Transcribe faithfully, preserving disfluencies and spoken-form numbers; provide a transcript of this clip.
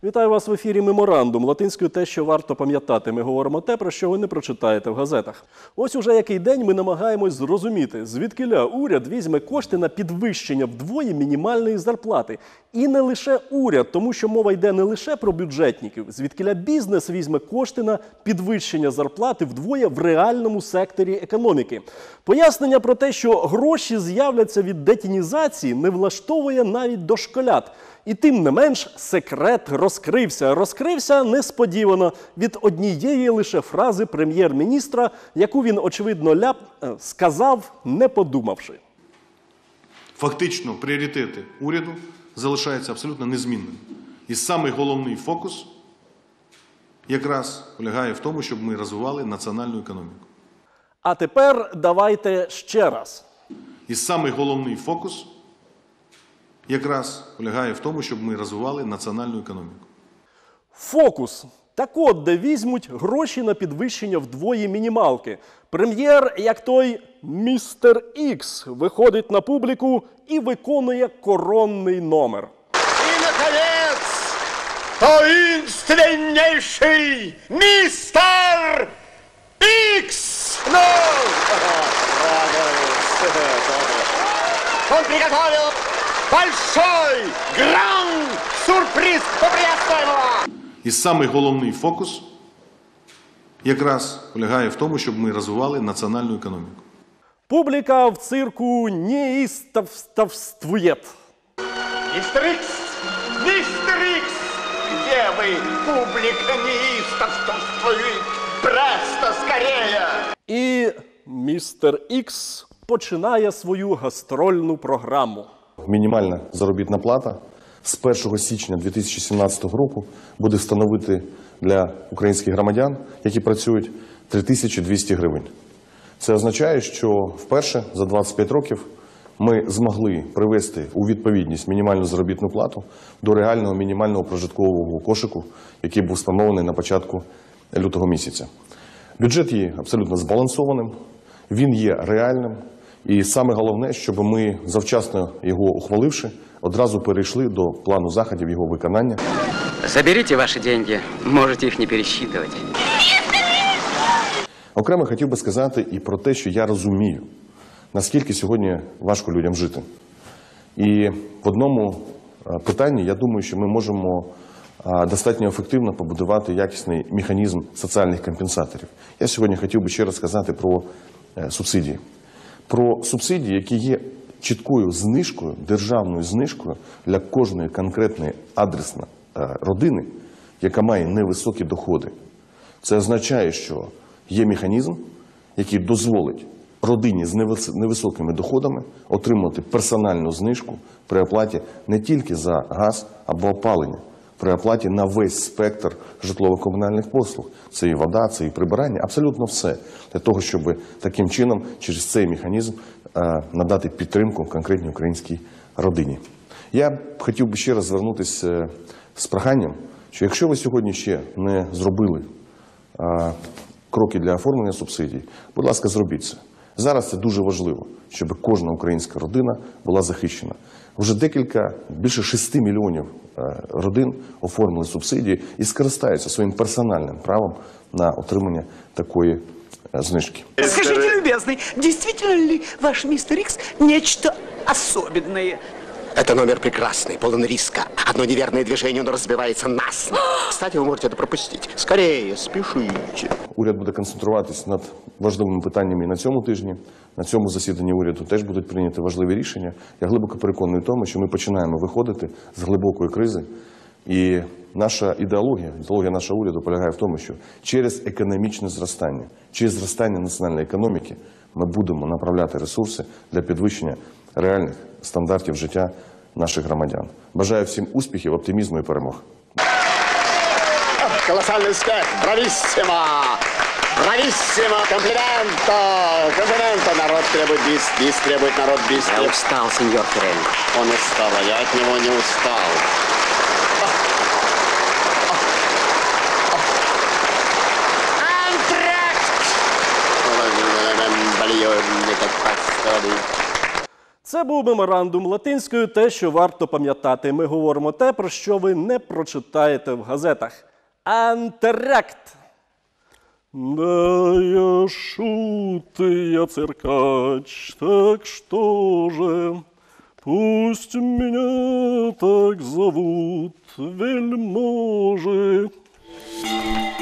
Вітаю вас в ефірі «Меморандум». Латинською те, що варто пам'ятати. Ми говоримо те, про що ви не прочитаєте в газетах. Ось уже який день ми намагаємось зрозуміти, звідкиля уряд візьме кошти на підвищення вдвоє мінімальної зарплати. І не лише уряд, тому що мова йде не лише про бюджетників. Звідкиля бізнес візьме кошти на підвищення зарплати вдвоє в реальному секторі економіки. Пояснення про те, що гроші з'являться від детінізації, не влаштовує навіть дошколят. І тим не менш, секрет розкрився. Розкрився несподівано від однієї лише фрази прем'єр-міністра, яку він, очевидно, ляп сказав, не подумавши. Фактично, пріоритети уряду залишаються абсолютно незмінними. І самий головний фокус якраз полягає в тому, щоб ми розвивали національну економіку. А тепер давайте ще раз. І самий головний фокус якраз полягає в тому, щоб ми розвивали національну економіку. Фокус. Так от, де візьмуть гроші на підвищення вдвоє мінімалки. Прем'єр, як той містер Ікс, виходить на публіку і виконує коронний номер. І, наконець, таїнственніший містер Ікс! Ну! Он приготовил большой, гранд сюрприз поприветствуемого! І самий головний фокус якраз полягає в тому, щоб ми розвивали національну економіку. Публіка в цирку неистовствует. Мистер Икс! Мистер Икс! Где вы, публика неистовствует? Престо, скорее! І містер Ікс починає свою гастрольну програму. Мінімальна заробітна плата з першого січня дві тисячі сімнадцятого року буде становити для українських громадян, які працюють, три тисячі двісті гривень. Це означає, що вперше за двадцять п'ять років ми змогли привести у відповідність мінімальну заробітну плату до реального мінімального прожиткового кошику, який був встановлений на початку лютого місяця. Бюджет є абсолютно збалансованим, він є реальним. І саме головне, щоб ми, завчасно його ухваливши, одразу перейшли до плану заходів його виконання. Заберите ваши деньги, можете їх не пересчитувати. Окремо хотів би сказати і про те, що я розумію, наскільки сьогодні важко людям жити. І в одному питанні, я думаю, що ми можемо достатньо ефективно побудувати якісний механізм соціальних компенсаторів. Я сьогодні хотів би ще раз сказати про субсидії. Про субсидії, які є чіткою знижкою, державною знижкою для кожної конкретної адресної родини, яка має невисокі доходи. Це означає, що є механізм, який дозволить родині з невисокими доходами отримати персональну знижку при оплаті не тільки за газ або опалення, при оплаті на весь спектр житлово-комунальних послуг. Це і вода, це і прибирання, абсолютно все. Для того, щоб таким чином через цей механізм надати підтримку конкретній українській родині. Я хотів би ще раз звернутися з проханням, що якщо ви сьогодні ще не зробили кроки для оформлення субсидій, будь ласка, зробіть це. Зараз це дуже важливо, щоб кожна українська родина була захищена. Вже декілька, більше шести мільйонів родин оформили субсидії і скористаються своїм персональним правом на отримання такої знижки. Скажите, любезный, действительно ли ваш мистер Икс нечто особенное? Это номер прекрасный, полон риска. Одно неверное движение, он разбивается насмерть. Кстати, вы можете это пропустить. Скорее, спешите. Уряд буде концентруватись над важливими питаннями і на цьому тижні. На цьому засіданні уряду теж будуть прийняті важливі рішення. Я глибоко переконаний в тому, що ми починаємо виходити з глибокої кризи. І наша ідеологія, ідеологія нашого уряду полягає в тому, що через економічне зростання, через зростання національної економіки ми будемо направляти ресурси для підвищення реальних стандартів життя наших громадян. Бажаю всім успіхів, оптимізму і перемог. Колоссальный успех! Брависсимо! Брависсимо! Комплименто! Комплименто! Народ требует бис, бис требует народ бис. Я устал, сеньор Феррель. Он устал, а я от него не устал. Антракт! Це був меморандум латинською те, що варто пам'ятати. Ми говоримо те, про що ви не прочитаєте в газетах. Антракт! Да, я шут, я циркач, так что же, пусть меня так зовут, вельможи.